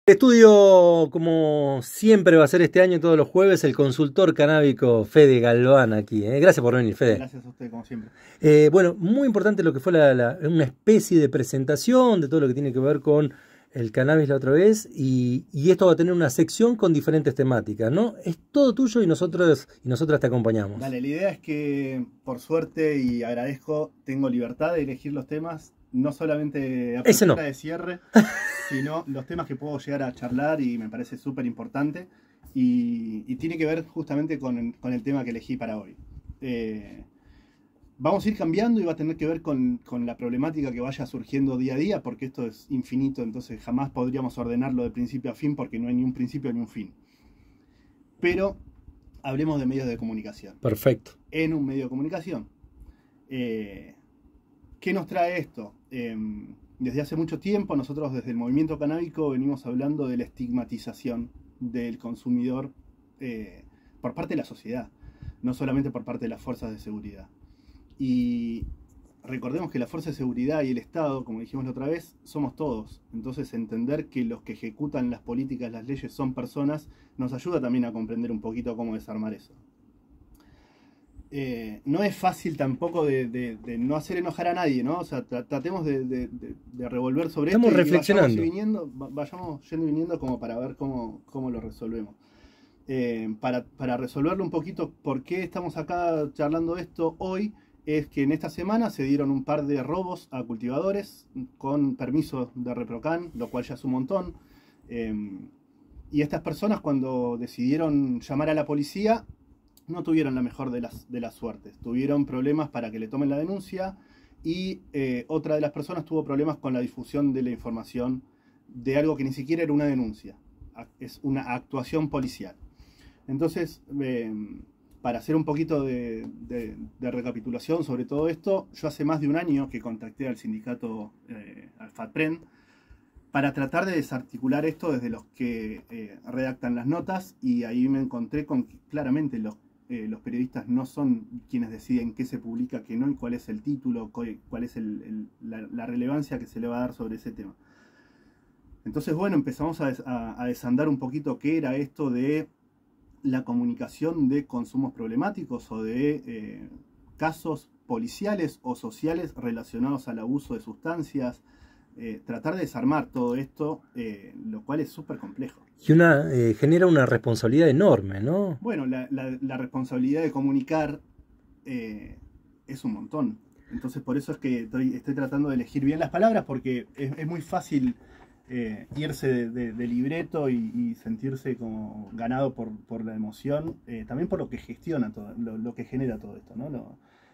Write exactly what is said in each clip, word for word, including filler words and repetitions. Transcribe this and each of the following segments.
Estudio, como siempre va a ser este año, todos los jueves, el consultor canábico Fede Galván aquí. ¿eh? Gracias por venir, Fede. Gracias a usted, como siempre. Eh, bueno, muy importante lo que fue la, la, una especie de presentación de todo lo que tiene que ver con el cannabis la otra vez, y, y esto va a tener una sección con diferentes temáticas, ¿no? Es todo tuyo y nosotros y nosotras te acompañamos. Dale, la idea es que, por suerte, y agradezco, tengo libertad de elegir los temas, no solamente a Ese no. de cierre, sino los temas que puedo llegar a charlar, y me parece súper importante, y, y tiene que ver justamente con, con el tema que elegí para hoy. Eh, Vamos a ir cambiando y va a tener que ver con, con la problemática que vaya surgiendo día a día, porque esto es infinito, entonces jamás podríamos ordenarlo de principio a fin, porque no hay ni un principio ni un fin. Pero hablemos de medios de comunicación. Perfecto. En un medio de comunicación. Eh, ¿Qué nos trae esto? Eh, desde hace mucho tiempo, nosotros desde el movimiento canábico venimos hablando de la estigmatización del consumidor eh, por parte de la sociedad, no solamente por parte de las fuerzas de seguridad. Y recordemos que la fuerza de seguridad y el Estado, como dijimos la otra vez, somos todos. Entonces entender que los que ejecutan las políticas, las leyes son personas, nos ayuda también a comprender un poquito cómo desarmar eso. Eh, no es fácil tampoco de, de, de no hacer enojar a nadie, ¿no? O sea, tra tratemos de, de, de, de revolver sobre Estamos esto y reflexionando. vayamos, viniendo, vayamos yendo y viniendo como para ver cómo, cómo lo resolvemos. Eh, para, para resolverlo un poquito, ¿por qué estamos acá charlando esto hoy? Es que en esta semana se dieron un par de robos a cultivadores con permiso de Reprocan, lo cual ya es un montón. Eh, y estas personas, cuando decidieron llamar a la policía, no tuvieron la mejor de las, de las suertes. Tuvieron problemas para que le tomen la denuncia, y eh, otra de las personas tuvo problemas con la difusión de la información de algo que ni siquiera era una denuncia. Es una actuación policial. Entonces, eh, para hacer un poquito de, de, de recapitulación sobre todo esto, yo hace más de un año que contacté al sindicato, eh, al FATPREN, para tratar de desarticular esto desde los que eh, redactan las notas, y ahí me encontré con que claramente los, eh, los periodistas no son quienes deciden qué se publica, qué no, y cuál es el título, cuál es el, el, la, la relevancia que se le va a dar sobre ese tema. Entonces, bueno, empezamos a, a, a desandar un poquito qué era esto de la comunicación de consumos problemáticos o de eh, casos policiales o sociales relacionados al abuso de sustancias, eh, tratar de desarmar todo esto, eh, lo cual es súper complejo. Y una eh, genera una responsabilidad enorme, ¿no? Bueno, la, la, la responsabilidad de comunicar eh, es un montón. Entonces por eso es que estoy, estoy tratando de elegir bien las palabras, porque es, es muy fácil Eh, irse de, de, de libreto y, y sentirse como ganado por, por la emoción, eh, también por lo que gestiona todo, lo, lo que genera todo esto, ¿no? Lo,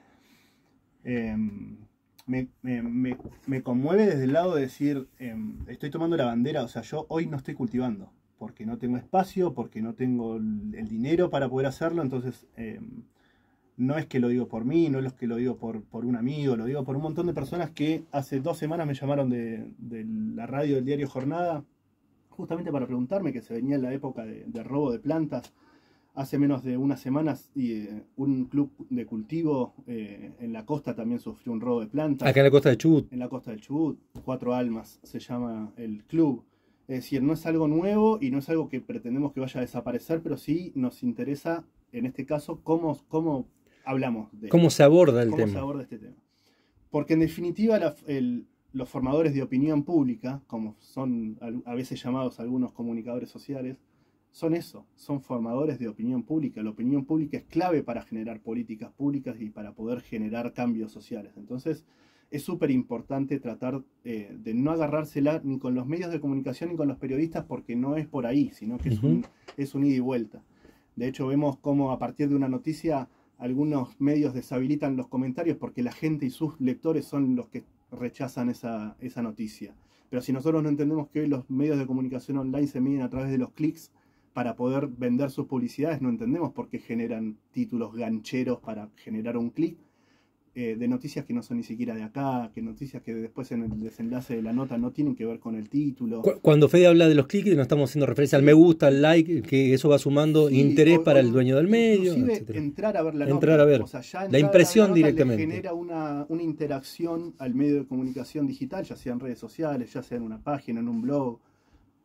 eh, me, me, me, me conmueve desde el lado de decir, eh, estoy tomando la bandera, o sea, yo hoy no estoy cultivando, porque no tengo espacio, porque no tengo el, el dinero para poder hacerlo, entonces eh, no es que lo digo por mí, no es que lo digo por, por un amigo, lo digo por un montón de personas que hace dos semanas me llamaron de, de la radio del diario Jornada, justamente para preguntarme que se venía en la época de, de robo de plantas. Hace menos de unas semanas y, eh, un club de cultivo eh, en la costa también sufrió un robo de plantas. Acá en la costa de Chubut. En la costa del Chubut, Cuatro Almas se llama el club. Es decir, no es algo nuevo y no es algo que pretendemos que vaya a desaparecer, pero sí nos interesa, en este caso, cómo... cómo hablamos de cómo se aborda el cómo tema. se aborda este tema. Porque en definitiva la, el, los formadores de opinión pública, como son a veces llamados algunos comunicadores sociales, son eso, son formadores de opinión pública. La opinión pública es clave para generar políticas públicas y para poder generar cambios sociales. Entonces es súper importante tratar eh, de no agarrársela ni con los medios de comunicación ni con los periodistas, porque no es por ahí, sino que uh-huh. es, un, es un ida y vuelta. De hecho vemos cómo a partir de una noticia algunos medios deshabilitan los comentarios porque la gente y sus lectores son los que rechazan esa, esa noticia. Pero si nosotros no entendemos que hoy los medios de comunicación online se miden a través de los clics para poder vender sus publicidades, no entendemos por qué generan títulos gancheros para generar un clic, eh, de noticias que no son ni siquiera de acá, que noticias que después en el desenlace de la nota no tienen que ver con el título. Cuando Fede habla de los clics, no estamos haciendo referencia al me gusta, al like, que eso va sumando sí, interés o, para o, el dueño del medio, etcétera. Entrar a ver la entrar nota, a ver o sea, ya la impresión la nota directamente. Le genera una, una interacción al medio de comunicación digital, ya sea en redes sociales, ya sea en una página, en un blog.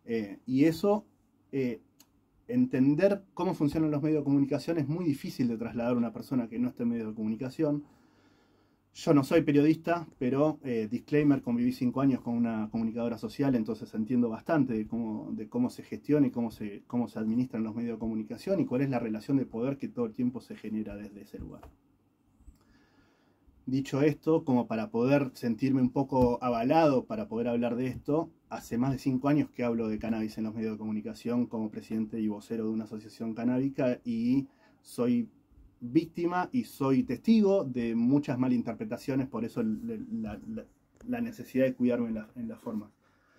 Eh, y eso, eh, entender cómo funcionan los medios de comunicación es muy difícil de trasladar a una persona que no esté en medios de comunicación. Yo no soy periodista, pero, eh, disclaimer, conviví cinco años con una comunicadora social, entonces entiendo bastante de cómo, de cómo se gestiona y cómo se, cómo se administran los medios de comunicación y cuál es la relación de poder que todo el tiempo se genera desde ese lugar. Dicho esto, como para poder sentirme un poco avalado para poder hablar de esto, hace más de cinco años que hablo de cannabis en los medios de comunicación como presidente y vocero de una asociación canábica y soy víctima y soy testigo de muchas malinterpretaciones, por eso la, la, la necesidad de cuidarme en, la, en las formas.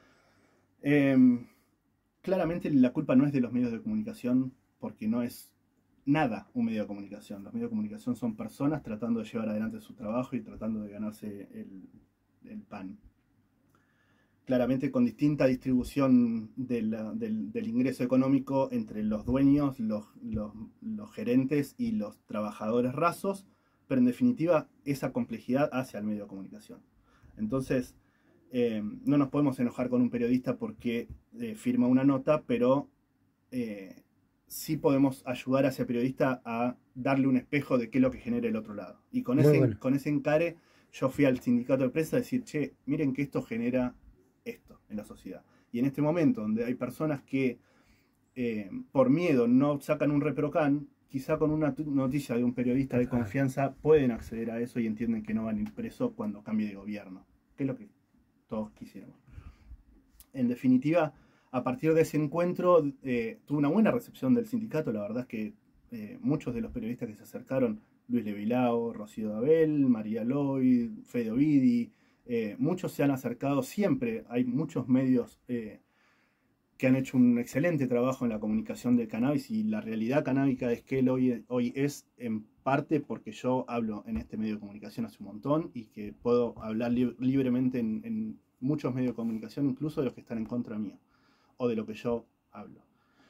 Eh, claramente la culpa no es de los medios de comunicación, porque no es nada un medio de comunicación. Los medios de comunicación son personas tratando de llevar adelante su trabajo y tratando de ganarse el, el pan. Claramente con distinta distribución de la, del, del ingreso económico entre los dueños, los, los, los gerentes y los trabajadores rasos, pero en definitiva esa complejidad hace al medio de comunicación. Entonces, eh, no nos podemos enojar con un periodista porque eh, firma una nota, pero eh, sí podemos ayudar a ese periodista a darle un espejo de qué es lo que genera el otro lado. Y con, ese, bueno. con ese encare yo fui al sindicato de prensa a decir, che, miren que esto genera esto en la sociedad. Y en este momento donde hay personas que eh, por miedo no sacan un reprocan, quizá con una noticia de un periodista de confianza pueden acceder a eso y entienden que no van a ir presos cuando cambie de gobierno, que es lo que todos quisiéramos. En definitiva, a partir de ese encuentro eh, tuvo una buena recepción del sindicato. La verdad es que eh, muchos de los periodistas que se acercaron, Luis Levilao, Rocío Dabel, María Lloyd, Fede Ovidi, Eh, muchos se han acercado siempre. Hay muchos medios eh, que han hecho un excelente trabajo en la comunicación del cannabis y la realidad canábica de Esquel hoy, hoy es en parte porque yo hablo en este medio de comunicación hace un montón y que puedo hablar li libremente en, en muchos medios de comunicación, incluso de los que están en contra mío o de lo que yo hablo.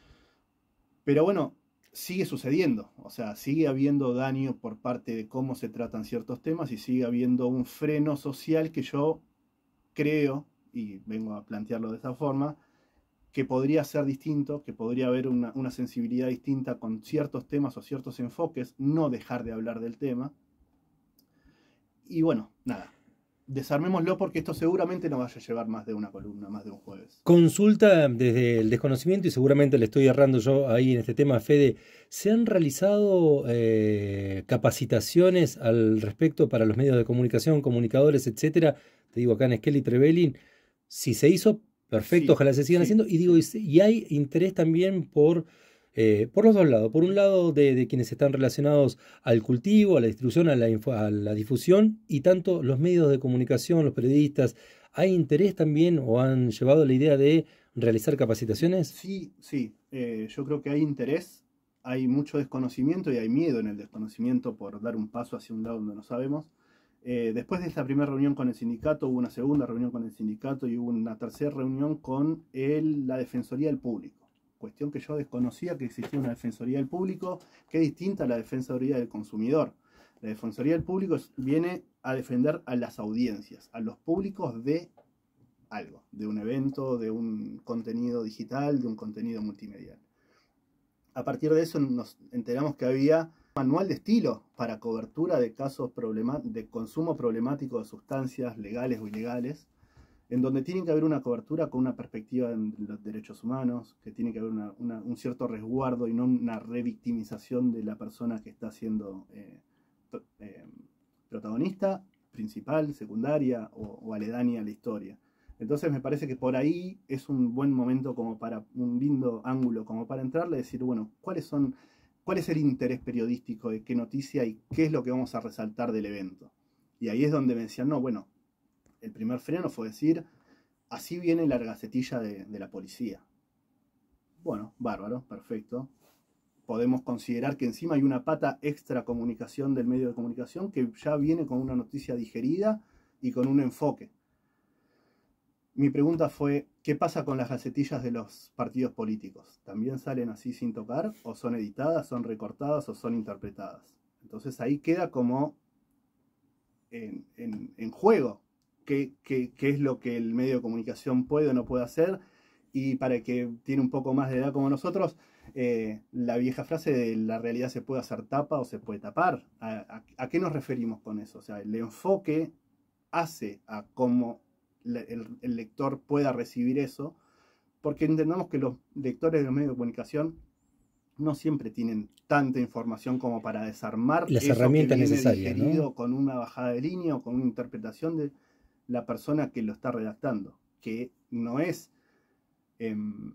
Pero bueno, sigue sucediendo, o sea, sigue habiendo daño por parte de cómo se tratan ciertos temas y sigue habiendo un freno social que yo creo, y vengo a plantearlo de esa forma, que podría ser distinto, que podría haber una, una sensibilidad distinta con ciertos temas o ciertos enfoques, no dejar de hablar del tema. Y bueno, nada. Desarmémoslo porque esto seguramente nos vaya a llevar más de una columna, más de un jueves. Consulta desde el desconocimiento y seguramente le estoy errando yo ahí en este tema, Fede. ¿Se han realizado eh, capacitaciones al respecto para los medios de comunicación, comunicadores, etcétera? Te digo acá en Esquel y Trevelin. Si se hizo, perfecto, sí, ojalá se sigan sí, haciendo. Y digo, sí. y hay interés también por... Eh, por los dos lados, por un lado de, de quienes están relacionados al cultivo, a la distribución, a la, info, a la difusión, y tanto los medios de comunicación, los periodistas, ¿hay interés también o han llevado la idea de realizar capacitaciones? Sí, sí, eh, yo creo que hay interés, hay mucho desconocimiento y hay miedo en el desconocimiento por dar un paso hacia un lado donde no sabemos. Eh, después de esta primera reunión con el sindicato, hubo una segunda reunión con el sindicato y hubo una tercera reunión con el, la Defensoría del Público. Cuestión que yo desconocía que existía una Defensoría del Público, que es distinta a la Defensoría del Consumidor. La Defensoría del Público viene a defender a las audiencias, a los públicos de algo, de un evento, de un contenido digital, de un contenido multimedial. A partir de eso nos enteramos que había un manual de estilo para cobertura de casos de consumo problemático de sustancias legales o ilegales, en donde tiene que haber una cobertura con una perspectiva en los derechos humanos, que tiene que haber una, una, un cierto resguardo y no una revictimización de la persona que está siendo eh, eh, protagonista, principal, secundaria o, o aledaña a la historia. Entonces me parece que por ahí es un buen momento como para, un lindo ángulo como para entrarle y decir, bueno, ¿cuáles son, cuál es el interés periodístico de qué noticia y qué es lo que vamos a resaltar del evento? Y ahí es donde me decían, no, bueno, el primer freno fue decir, así viene la gacetilla de, de la policía. Bueno, bárbaro, perfecto. Podemos considerar que encima hay una pata extra comunicación del medio de comunicación que ya viene con una noticia digerida y con un enfoque. Mi pregunta fue, ¿qué pasa con las gacetillas de los partidos políticos? ¿También salen así sin tocar? ¿O son editadas, son recortadas o son interpretadas? Entonces ahí queda como en, en, en juego. Qué, qué, qué es lo que el medio de comunicación puede o no puede hacer Y para el que tiene un poco más de edad como nosotros, eh, la vieja frase de la realidad se puede hacer tapa o se puede tapar. ¿A, a, a qué nos referimos con eso? O sea, el enfoque hace a cómo le, el, el lector pueda recibir eso, porque entendamos que los lectores de los medios de comunicación no siempre tienen tanta información como para desarmar las eso herramientas que viene necesarias, digerido, ¿no? con una bajada de línea o con una interpretación de la persona que lo está redactando, que no es, eh,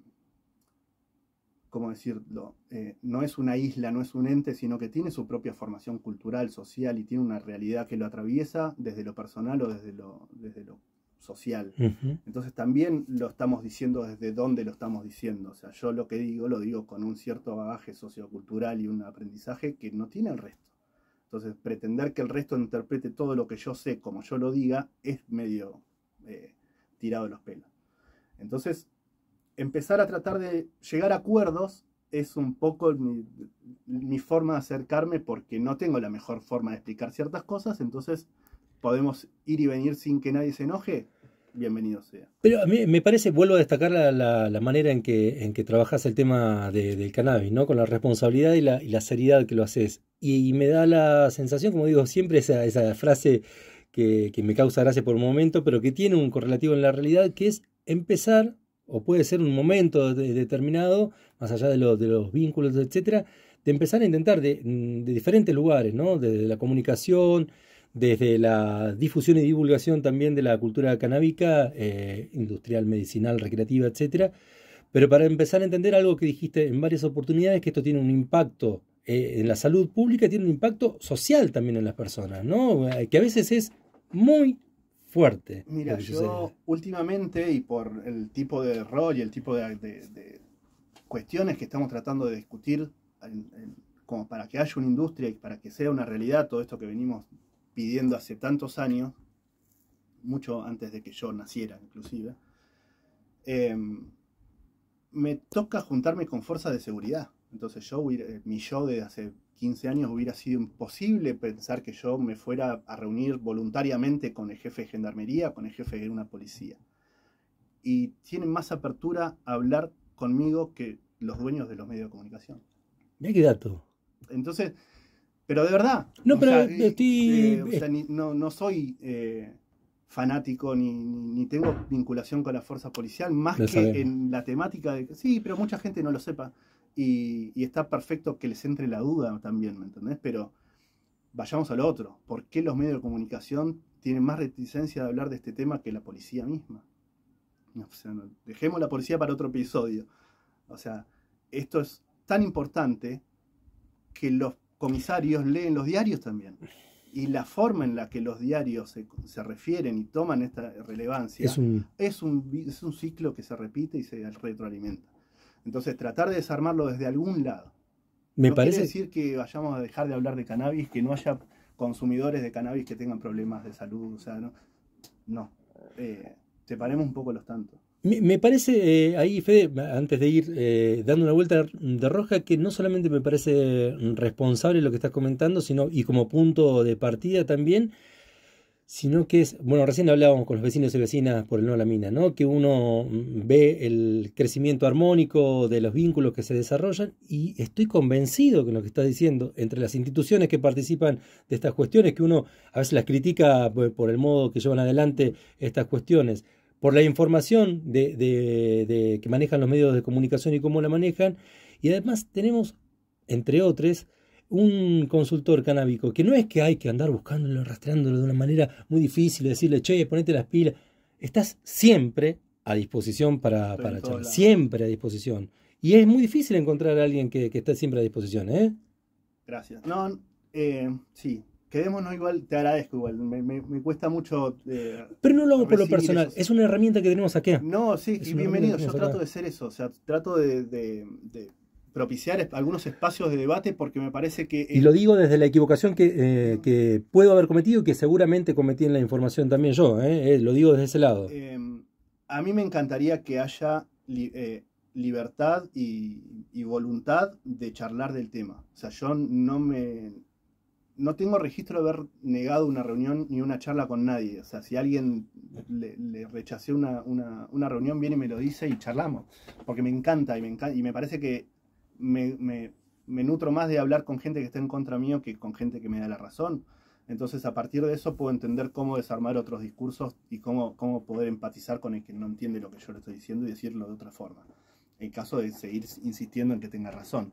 ¿cómo decirlo? Eh, no es una isla, no es un ente, sino que tiene su propia formación cultural, social, y tiene una realidad que lo atraviesa desde lo personal o desde lo, desde lo social. Uh-huh. Entonces también lo estamos diciendo desde dónde lo estamos diciendo. O sea, yo lo que digo, lo digo con un cierto bagaje sociocultural y un aprendizaje que no tiene el resto. Entonces, pretender que el resto interprete todo lo que yo sé como yo lo diga es medio eh, tirado de los pelos. Entonces, empezar a tratar de llegar a acuerdos es un poco mi, mi forma de acercarme, porque no tengo la mejor forma de explicar ciertas cosas. Entonces, podemos ir y venir sin que nadie se enoje. Bienvenido sea. Pero a mí me parece, vuelvo a destacar la, la, la manera en que, en que trabajas el tema de, del cannabis, ¿no? Con la responsabilidad y la, y la seriedad que lo haces. Y, y me da la sensación, como digo siempre, esa, esa frase que, que me causa gracia por un momento, pero que tiene un correlativo en la realidad, que es empezar, o puede ser un momento de, determinado, más allá de, lo, de los vínculos, etcétera, de empezar a intentar de, de diferentes lugares, ¿no? Desde la comunicación, desde la difusión y divulgación también de la cultura canábica, eh, industrial, medicinal, recreativa, etcétera. Pero para empezar a entender algo que dijiste en varias oportunidades, que esto tiene un impacto eh, en la salud pública, tiene un impacto social también en las personas, ¿no? Eh, que a veces es muy fuerte. Mira, yo últimamente, y por el tipo de rol y el tipo de, de, de cuestiones que estamos tratando de discutir, en, en, como para que haya una industria y para que sea una realidad todo esto que venimos pidiendo hace tantos años, mucho antes de que yo naciera inclusive, eh, me toca juntarme con fuerzas de seguridad. Entonces yo, hubiera, mi yo de hace quince años, hubiera sido imposible pensar que yo me fuera a reunir voluntariamente con el jefe de gendarmería, con el jefe de una policía. Y tienen más apertura a hablar conmigo que los dueños de los medios de comunicación. Mira qué dato. Entonces, pero de verdad, no, o pero sea, estoy... eh, o sea, ni, no, no soy eh, fanático ni, ni, ni tengo vinculación con la fuerza policial, más Lo que sabemos. en la temática de que sí, pero mucha gente no lo sepa. Y, y está perfecto que les entre la duda también, ¿me entendés? Pero vayamos a lo otro. ¿Por qué los medios de comunicación tienen más reticencia de hablar de este tema que la policía misma? O sea, no, dejemos la policía para otro episodio. O sea, esto es tan importante que los comisarios leen los diarios también. Y la forma en la que los diarios se, se refieren y toman esta relevancia Es un... es, un, es un ciclo que se repite y se retroalimenta. Entonces, tratar de desarmarlo desde algún lado. Me no parece... quiere decir que vayamos a dejar de hablar de cannabis, que no haya consumidores de cannabis que tengan problemas de salud. O sea, no. No. Eh, separemos un poco los tantos. Me, me parece, eh, ahí, Fede, antes de ir eh, dando una vuelta de rosca, que no solamente me parece responsable lo que estás comentando, sino y como punto de partida también, sino que es, bueno, recién hablábamos con los vecinos y vecinas por el no a la mina, ¿no? Que uno ve el crecimiento armónico de los vínculos que se desarrollan, y estoy convencido con lo que estás diciendo, entre las instituciones que participan de estas cuestiones, que uno a veces las critica por el modo que llevan adelante estas cuestiones, por la información de, de, de, que manejan los medios de comunicación y cómo la manejan, y además tenemos, entre otros, un consultor canábico, que no es que hay que andar buscándolo, rastreándolo de una manera muy difícil, decirle, che, ponete las pilas. Estás siempre a disposición para, para charlar, siempre a disposición. Y es muy difícil encontrar a alguien que, que esté siempre a disposición, ¿eh? Gracias. No, eh, sí, quedémonos igual, te agradezco igual, me, me, me cuesta mucho... Eh, Pero no lo hago por lo personal, esos... es una herramienta que tenemos aquí. No, sí, y bienvenido, yo trato acá. de ser eso, o sea, trato de... de, de... propiciar algunos espacios de debate, porque me parece que... Y lo digo desde la equivocación que, eh, que puedo haber cometido y que seguramente cometí en la información también yo, ¿eh? Eh, lo digo desde ese lado. Eh, a mí me encantaría que haya li eh, libertad y, y voluntad de charlar del tema. O sea, yo no me... no tengo registro de haber negado una reunión ni una charla con nadie. O sea, si alguien le, le rechacé una, una, una reunión, viene y me lo dice y charlamos. Porque me encanta y me, encanta, y me parece que me, me, me nutro más de hablar con gente que está en contra mío que con gente que me da la razón. Entonces, a partir de eso puedo entender cómo desarmar otros discursos y cómo, cómo poder empatizar con el que no entiende lo que yo le estoy diciendo y decirlo de otra forma. En caso de seguir insistiendo en que tenga razón.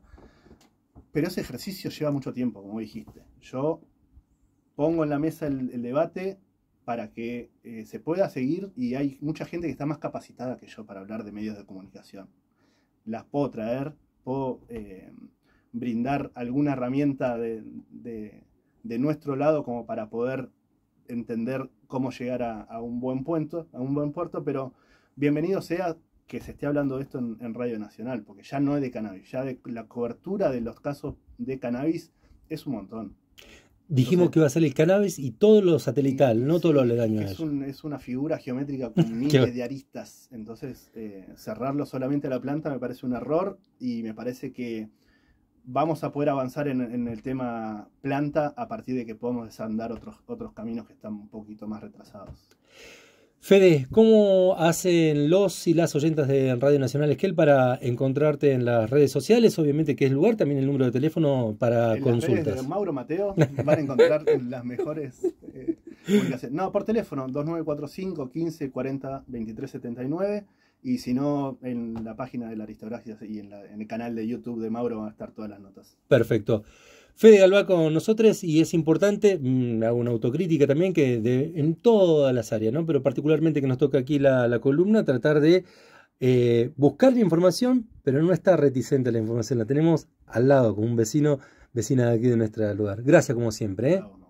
Pero ese ejercicio lleva mucho tiempo, como dijiste. Yo pongo en la mesa el, el debate para que eh, se pueda seguir, y hay mucha gente que está más capacitada que yo para hablar de medios de comunicación. Las puedo traer, puedo eh, brindar alguna herramienta de, de, de nuestro lado como para poder entender cómo llegar a, a un buen puerto, a un buen puerto, pero bienvenido sea que se esté hablando de esto en, en Radio Nacional, porque ya no es de cannabis, ya de la cobertura de los casos de cannabis es un montón. Dijimos Entonces, que iba a ser el cannabis y todo lo satelital, sí, no todo sí, lo aledaño a es, eso. un, es una figura geométrica con miles de aristas, entonces eh, cerrarlo solamente a la planta me parece un error, y me parece que vamos a poder avanzar en, en el tema planta a partir de que podamos desandar otros, otros caminos que están un poquito más retrasados. Fede, ¿cómo hacen los y las oyentas de Radio Nacional Esquel para encontrarte en las redes sociales? Obviamente que es el lugar, también el número de teléfono para en consultas. Las redes de Mauro Mateo van a encontrar las mejores eh, comunicaciones. No, por teléfono, dos nueve cuatro cinco, quince, cuarenta, veintitrés setenta y nueve, y si no, en la página de la Aristografía y en, la, en el canal de YouTube de Mauro van a estar todas las notas. Perfecto. Fede Galvá con nosotros, y es importante, mmm, hago una autocrítica también, que de, en todas las áreas, ¿no? Pero particularmente que nos toca aquí la, la columna, tratar de eh, buscar la información, pero no estar reticente a la información, la tenemos al lado, como un vecino, vecina de aquí de nuestro lugar. Gracias como siempre, ¿eh?